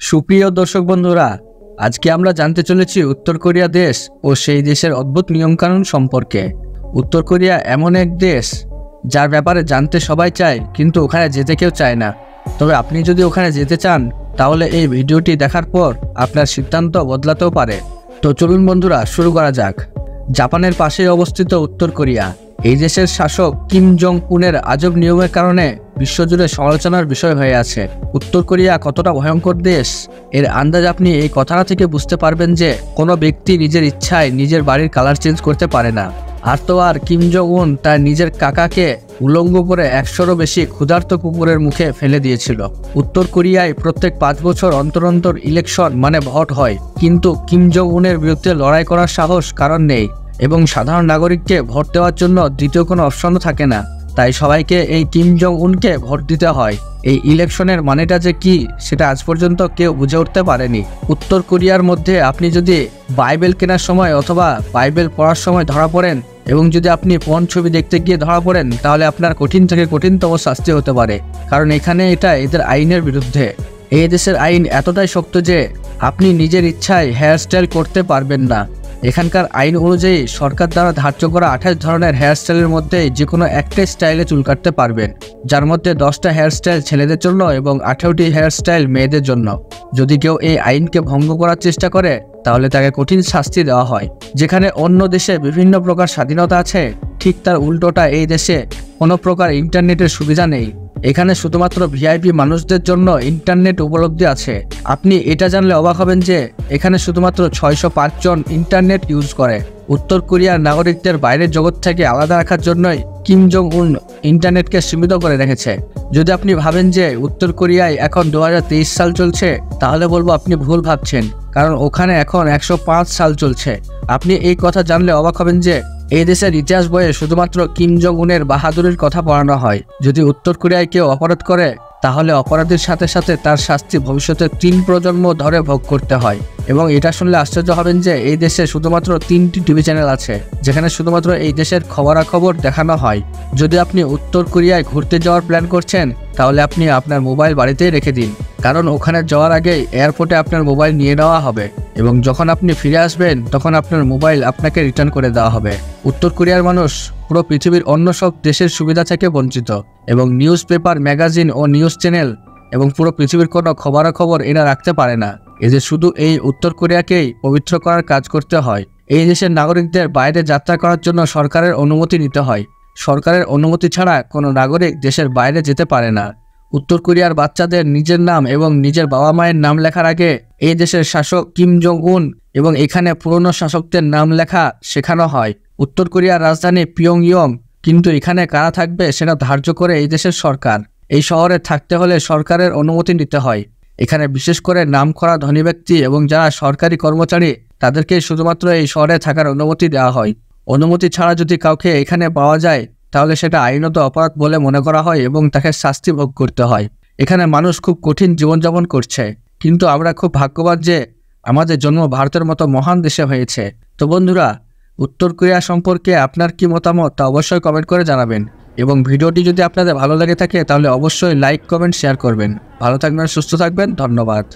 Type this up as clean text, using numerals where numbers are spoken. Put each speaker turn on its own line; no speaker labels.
সুপ্রিয় দর্শক বন্ধুরা, আজকে আমরা জানতে চলেছি উত্তর কোরিয়া দেশ ও সেই দেশের অদ্ভুত নিয়মকানুন সম্পর্কে। উত্তর কোরিয়া এমন এক দেশ যার ব্যাপারে জানতে সবাই চায়, কিন্তু ওখানে যেতে কেউ চায় না। তবে আপনি যদি ওখানে যেতে চান তাহলে এই ভিডিওটি দেখার পর আপনার সিদ্ধান্ত বদলাতেও পারে। তো চলুন বন্ধুরা, শুরু করা যাক। জাপানের পাশেই অবস্থিত উত্তর কোরিয়া। এই দেশের শাসক কিম জং উনের আজব নিয়মের কারণে বিশ্বজুড়ে সমালোচনার বিষয় হয়ে আছে। উত্তর কোরিয়া কতটা ভয়ঙ্কর দেশ এর আন্দাজ আপনি এই কথাটা থেকে বুঝতে পারবেন যে কোনো ব্যক্তি নিজের ইচ্ছায় নিজের বাড়ির কালার চেঞ্জ করতে পারে না। আর তো আর কিম জং উন তার নিজের কাকাকে উলঙ্গ করে 100রও বেশি ক্ষুধার্ত কুকুরের মুখে ফেলে দিয়েছিল। উত্তর কোরিয়ায় প্রত্যেক 5 বছর অন্তর অন্তর ইলেকশন মানে ভোট হয়, কিন্তু কিম জং উনের বিরুদ্ধে লড়াই করার সাহস কারণ নেই এবং সাধারণ নাগরিককে ভোট দেওয়ার জন্য দ্বিতীয় কোনো অপশনও থাকে না। তাই সবাইকে এই কিম জং উনকে ভোট দিতে হয়। এই ইলেকশনের মানেটা যে কি সেটা আজ পর্যন্ত কেউ বুঝে উঠতে পারেনি। উত্তর কোরিয়ার মধ্যে আপনি যদি বাইবেল কেনার সময় অথবা বাইবেল পড়ার সময় ধরা পড়েন এবং যদি আপনি পর্ন ছবি দেখতে গিয়ে ধরা পড়েন, তাহলে আপনার কঠিন থেকে কঠিনতম শাস্তি হতে পারে, কারণ এখানে এটা এদের আইনের বিরুদ্ধে। এই দেশের আইন এতটাই শক্ত যে আপনি নিজের ইচ্ছায় হেয়ারস্টাইল করতে পারবেন না। এখানকার আইন অনুযায়ী সরকার দ্বারা ধার্য করা 28 ধরনের হেয়ারস্টাইলের মধ্যে যে কোনো একটা স্টাইলে চুল কাটতে পারবেন, যার মধ্যে 10টা হেয়ারস্টাইল ছেলেদের জন্য এবং 18টি হেয়ারস্টাইল মেয়েদের জন্য। যদি কেউ এই আইনকে ভঙ্গ করার চেষ্টা করে তাহলে তাকে কঠিন শাস্তি দেওয়া হয়। যেখানে অন্য দেশে বিভিন্ন প্রকার স্বাধীনতা আছে, ঠিক তার উল্টোটা এই দেশে কোনো প্রকার ইন্টারনেটের সুবিধা নেই। এখানে শুধুমাত্র ভিআইপি মানুষদের জন্য ইন্টারনেট উপলব্ধি আছে। আপনি এটা জানলে অবাক হবেন যে এখানে শুধুমাত্র 605 জন ইন্টারনেট ইউজ করে। উত্তর কোরিয়ার নাগরিকদের বাইরের জগৎ থেকে আলাদা রাখার জন্যই কিম জং উন ইন্টারনেটকে সীমিত করে রেখেছে। যদি আপনি ভাবেন যে উত্তর কোরিয়ায় এখন 2023 সাল চলছে, তাহলে বলবো আপনি ভুল ভাবছেন, কারণ ওখানে এখন 105 সাল চলছে। আপনি এই কথা জানলে অবাক হবেন যে এই দেশের ইতিহাস বইয়ে শুধুমাত্র কিম জং উনের বাহাদুরির কথা পড়ানো হয়। যদি উত্তর কোরিয়ায় কেউ অপরাধ করে তাহলে অপরাধীর সাথে সাথে তার শাস্তি ভবিষ্যতে 3 প্রজন্ম ধরে ভোগ করতে হয়। এবং এটা শুনলে আশ্চর্য হবেন যে এই দেশে শুধুমাত্র 3টি টিভি চ্যানেল আছে যেখানে শুধুমাত্র এই দেশের খবরাখবর দেখানো হয়। যদি আপনি উত্তর কোরিয়ায় ঘুরতে যাওয়ার প্ল্যান করছেন তাহলে আপনি আপনার মোবাইল বাড়িতেই রেখে দিন, কারণ ওখানে যাওয়ার আগেই এয়ারপোর্টে আপনার মোবাইল নিয়ে নেওয়া হবে এবং যখন আপনি ফিরে আসবেন তখন আপনার মোবাইল আপনাকে রিটার্ন করে দেওয়া হবে। উত্তর কোরিয়ার মানুষ পুরো পৃথিবীর অন্য সব দেশের সুবিধা থেকে বঞ্চিত এবং নিউজ পেপার, ম্যাগাজিন ও নিউজ চ্যানেল এবং পুরো পৃথিবীর কোনো খবরাখবর এরা রাখতে পারে না। এদের শুধু এই উত্তর কোরিয়াকেই পবিত্র করার কাজ করতে হয়। এই দেশের নাগরিকদের বাইরে যাত্রা করার জন্য সরকারের অনুমতি নিতে হয়। সরকারের অনুমতি ছাড়া কোনো নাগরিক দেশের বাইরে যেতে পারে না। উত্তর কোরিয়ার বাচ্চাদের নিজের নাম এবং নিজের বাবা মায়ের নাম লেখার আগে এই দেশের শাসক কিম জং উন এবং এখানে পুরনো শাসকদের নাম লেখা শেখানো হয়। উত্তর কোরিয়ার রাজধানী পিয়ংইয়ং, কিন্তু এখানে কারা থাকবে সেটা ধার্য করে এই দেশের সরকার। এই শহরে থাকতে হলে সরকারের অনুমতি নিতে হয়। এখানে বিশেষ করে নামকরা ধনী ব্যক্তি এবং যারা সরকারি কর্মচারী তাদেরকে শুধুমাত্র এই শহরে থাকার অনুমতি দেওয়া হয়। অনুমতি ছাড়া যদি কাউকে এখানে পাওয়া যায় তাহলে সেটা আইনত অপরাধ বলে মনে করা হয় এবং তাকে শাস্তি ভোগ করতে হয়। এখানে মানুষ খুব কঠিন জীবনযাপন করছে, কিন্তু আমরা খুব ভাগ্যবান যে আমাদের জন্ম ভারতের মতো মহান দেশে হয়েছে। তো বন্ধুরা, উত্তর কোরিয়া সম্পর্কে আপনার কি মতামত তা অবশ্যই কমেন্ট করে জানাবেন এবং ভিডিওটি যদি আপনাদের ভালো লেগে থাকে তাহলে অবশ্যই লাইক, কমেন্ট, শেয়ার করবেন। ভালো থাকবেন, সুস্থ থাকবেন, ধন্যবাদ।